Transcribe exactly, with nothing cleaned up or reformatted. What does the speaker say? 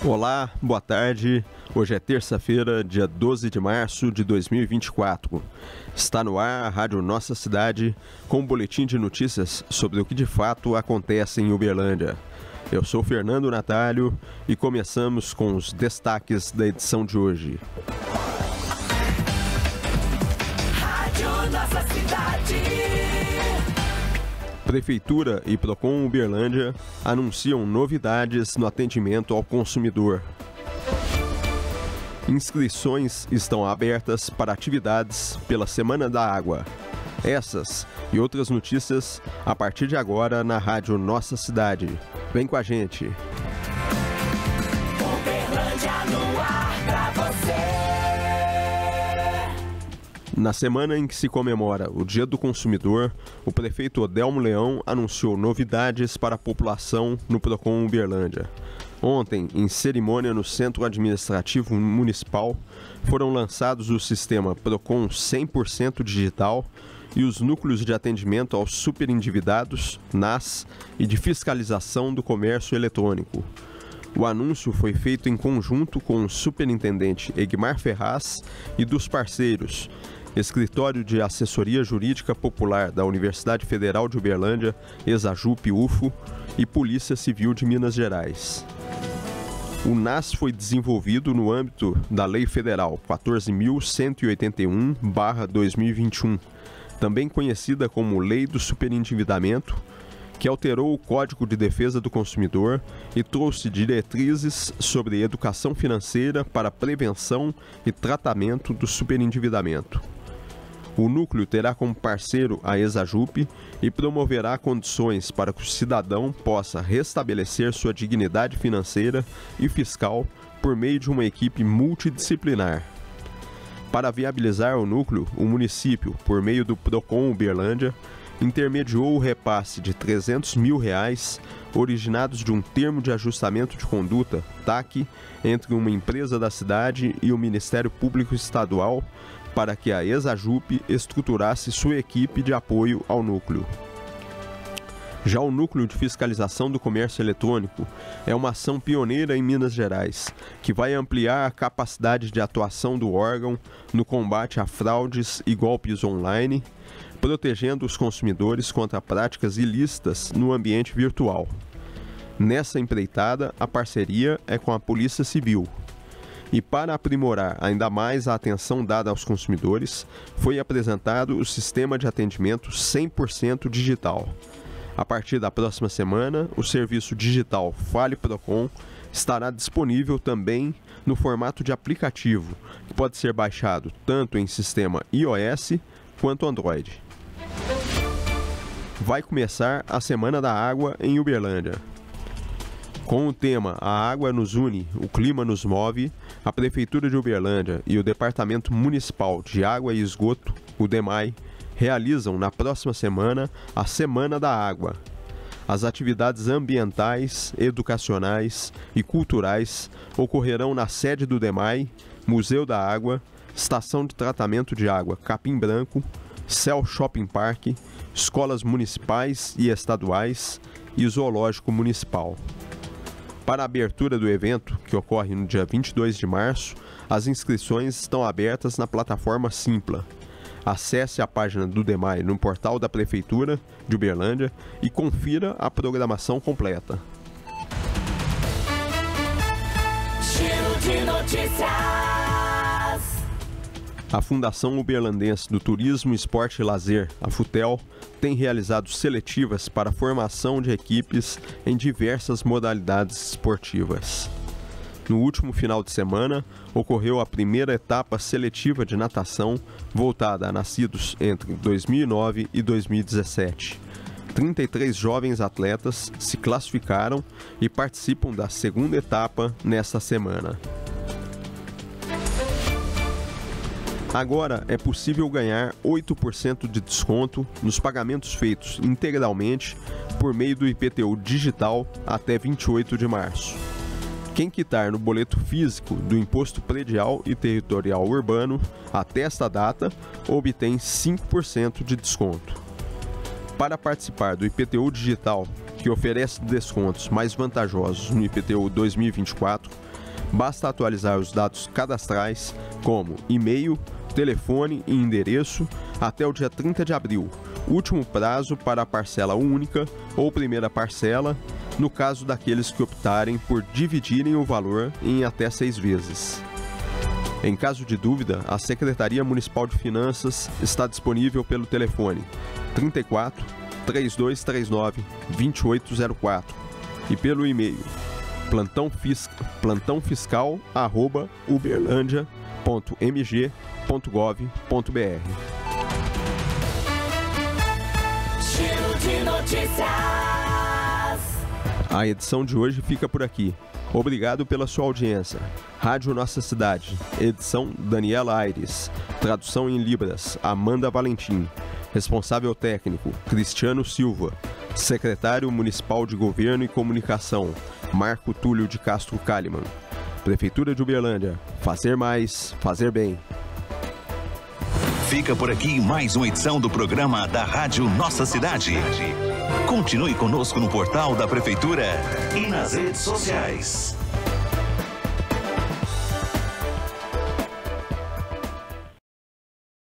Olá, boa tarde. Hoje é terça-feira, dia doze de março de dois mil e vinte e quatro. Está no ar a Rádio Nossa Cidade com um boletim de notícias sobre o que de fato acontece em Uberlândia. Eu sou Fernando Natalio e começamos com os destaques da edição de hoje. Rádio Nossa Cidade. Prefeitura e Procon Uberlândia anunciam novidades no atendimento ao consumidor. Inscrições estão abertas para atividades pela Semana da Água. Essas e outras notícias a partir de agora na Rádio Nossa Cidade. Vem com a gente! Uberlândia no ar pra você. Na semana em que se comemora o Dia do Consumidor, o prefeito Odelmo Leão anunciou novidades para a população no Procon Uberlândia. Ontem, em cerimônia no Centro Administrativo Municipal, foram lançados o sistema Procon cem por cento digital e os núcleos de atendimento aos superendividados, N A S, e de fiscalização do comércio eletrônico. O anúncio foi feito em conjunto com o superintendente Egmar Ferraz e dos parceiros, Escritório de Assessoria Jurídica Popular da Universidade Federal de Uberlândia, ESAJUP-U F O, e Polícia Civil de Minas Gerais. O N A S foi desenvolvido no âmbito da Lei Federal quatorze mil cento e oitenta e um barra dois mil e vinte e um, também conhecida como Lei do Superendividamento, que alterou o Código de Defesa do Consumidor e trouxe diretrizes sobre educação financeira para a prevenção e tratamento do superendividamento. O núcleo terá como parceiro a ESAJUP e promoverá condições para que o cidadão possa restabelecer sua dignidade financeira e fiscal por meio de uma equipe multidisciplinar. Para viabilizar o núcleo, o município, por meio do Procon Uberlândia, intermediou o repasse de trezentos mil reais originados de um termo de ajustamento de conduta, T A C, entre uma empresa da cidade e o Ministério Público Estadual, para que a ESAJUP estruturasse sua equipe de apoio ao núcleo. Já o Núcleo de Fiscalização do Comércio Eletrônico é uma ação pioneira em Minas Gerais, que vai ampliar a capacidade de atuação do órgão no combate a fraudes e golpes online, protegendo os consumidores contra práticas ilícitas no ambiente virtual. Nessa empreitada, a parceria é com a Polícia Civil. E para aprimorar ainda mais a atenção dada aos consumidores, foi apresentado o sistema de atendimento cem por cento digital. A partir da próxima semana, o serviço digital Fale Procon estará disponível também no formato de aplicativo, que pode ser baixado tanto em sistema iOS quanto Android. Vai começar a Semana da Água em Uberlândia. Com o tema A Água nos une, o clima nos move, a Prefeitura de Uberlândia e o Departamento Municipal de Água e Esgoto, o DEMAI, realizam na próxima semana a Semana da Água. As atividades ambientais, educacionais e culturais ocorrerão na sede do DEMAI, Museu da Água, Estação de Tratamento de Água Capim Branco, Cell Shopping Park, escolas municipais e estaduais e zoológico municipal. Para a abertura do evento, que ocorre no dia vinte e dois de março, as inscrições estão abertas na plataforma Simpla. Acesse a página do DEMAI no portal da Prefeitura de Uberlândia e confira a programação completa. Giro de notícias. A Fundação Uberlandense do Turismo, Esporte e Lazer, a FUTEL, tem realizado seletivas para a formação de equipes em diversas modalidades esportivas. No último final de semana, ocorreu a primeira etapa seletiva de natação voltada a nascidos entre dois mil e nove e dois mil e dezessete. trinta e três jovens atletas se classificaram e participam da segunda etapa nesta semana. Agora é possível ganhar oito por cento de desconto nos pagamentos feitos integralmente por meio do I P T U digital até vinte e oito de março. Quem quitar no boleto físico do Imposto Predial e Territorial Urbano até esta data obtém cinco por cento de desconto. Para participar do I P T U digital, que oferece descontos mais vantajosos no I P T U dois mil e vinte e quatro, Basta atualizar os dados cadastrais, como e-mail, telefone e endereço, até o dia trinta de abril, último prazo para a parcela única ou primeira parcela, no caso daqueles que optarem por dividirem o valor em até seis vezes. Em caso de dúvida, a Secretaria Municipal de Finanças está disponível pelo telefone trinta e quatro, trinta e dois trinta e nove, vinte e oito zero quatro e pelo e-mail plantão, fisc... plantão fiscal arroba uberlândia ponto m g ponto gov ponto b r. Giro de notícias. A edição de hoje fica por aqui. Obrigado pela sua audiência. Rádio Nossa Cidade, edição Daniela Aires, tradução em Libras, Amanda Valentim, responsável técnico, Cristiano Silva, secretário municipal de Governo e Comunicação, Marco Túlio de Castro Kalimann. Prefeitura de Uberlândia, fazer mais, fazer bem. Fica por aqui mais uma edição do programa da Rádio Nossa Cidade. Continue conosco no portal da Prefeitura e nas redes sociais.